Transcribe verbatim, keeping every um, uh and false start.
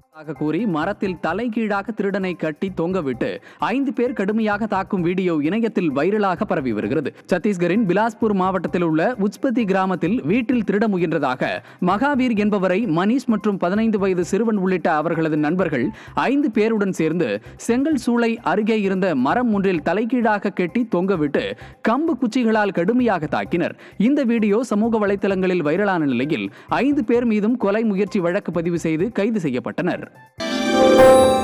கூறி மரத்தில் தலைகீழாக திருடனை கட்டி தொங்கவிட்டு ஐந்து பேர் கடுமையாக தாக்கும் வீடியோ இணையத்தில் வைரலாக பரவி வருகிறது. சத்தீஸ்கரின் பிலாஸ்பூர் மாவட்டத்தில் உள்ள உச்பத்தி கிராமத்தில் வீட்டில் திருட முயன்றதாக மகாவீர் என்பவரை மணிஷ் மற்றும் பதினைந்து வயது சிறுவன் உள்ளிட்ட அவர்களது நண்பர்கள் ஐந்து பேருடன் சேர்ந்து செங்கல் சூளை அருகே இருந்த மரம் ஒன்றில் தலைகீழாக கட்டி தொங்கவிட்டு கம்பு குச்சிகளால் கடுமையாக தாக்கினர். இந்த வீடியோ சமூக வலைதளங்களில் வைரலான நிலையில் ஐந்து பேர் மீதும் கொலை முயற்சி வழக்கு பதிவு செய்து கைது செய்யப்பட்டனர்.